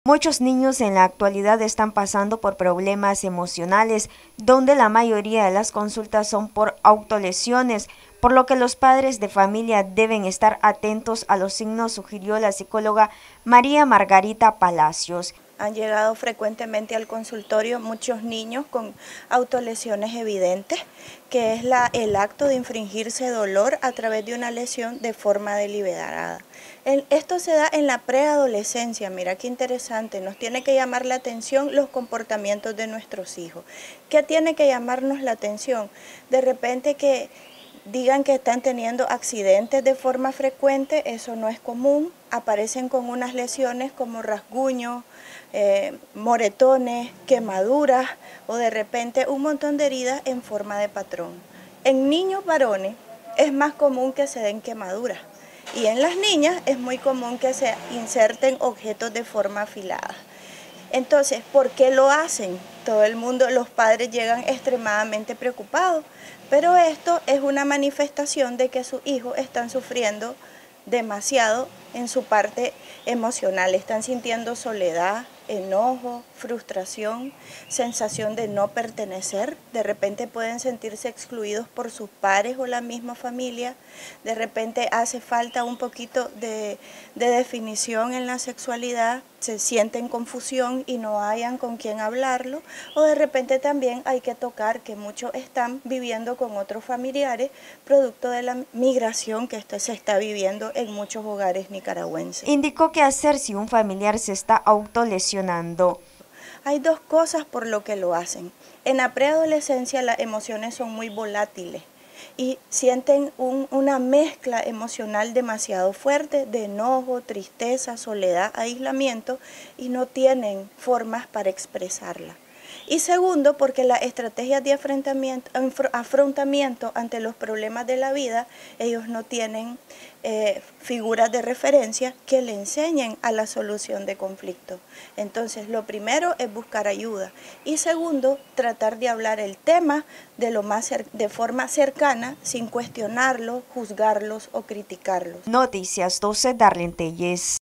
Muchos niños en la actualidad están pasando por problemas emocionales, donde la mayoría de las consultas son por autolesiones, por lo que los padres de familia deben estar atentos a los signos, sugirió la psicóloga María Margarita Palacios. Han llegado frecuentemente al consultorio muchos niños con autolesiones evidentes, que es el acto de infringirse dolor a través de una lesión de forma deliberada. Esto se da en la preadolescencia. Mira qué interesante, nos tiene que llamar la atención los comportamientos de nuestros hijos. ¿Qué tiene que llamarnos la atención? De repente que digan que están teniendo accidentes de forma frecuente, eso no es común, aparecen con unas lesiones como rasguños, moretones, quemaduras o de repente un montón de heridas en forma de patrón. En niños varones es más común que se den quemaduras y en las niñas es muy común que se inserten objetos de forma afilada. Entonces, ¿por qué lo hacen? Todo el mundo, los padres llegan extremadamente preocupados, pero esto es una manifestación de que sus hijos están sufriendo demasiado en su parte emocional, están sintiendo soledad, enojo, frustración, sensación de no pertenecer, de repente pueden sentirse excluidos por sus pares o la misma familia, de repente hace falta un poquito de definición en la sexualidad, se sienten confusión y no hayan con quién hablarlo, o de repente también hay que tocar que muchos están viviendo con otros familiares producto de la migración que se está viviendo en muchos hogares nicaragüenses. Indicó qué hacer si un familiar se está autolesionando. Hay dos cosas por lo que lo hacen. En la preadolescencia las emociones son muy volátiles y sienten una mezcla emocional demasiado fuerte de enojo, tristeza, soledad, aislamiento y no tienen formas para expresarla. Y segundo, porque las estrategias de afrontamiento ante los problemas de la vida, ellos no tienen figuras de referencia que le enseñen a la solución de conflictos. Entonces, lo primero es buscar ayuda. Y segundo, tratar de hablar el tema de forma cercana, sin cuestionarlos, juzgarlos o criticarlos. Noticias 12, Darlene Telles.